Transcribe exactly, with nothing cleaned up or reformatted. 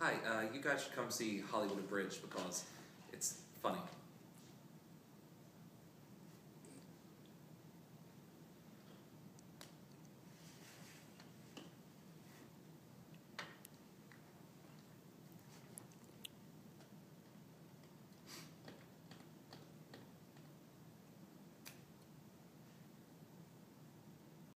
Hi, uh, you guys should come see Hollywood Abridged because it's funny.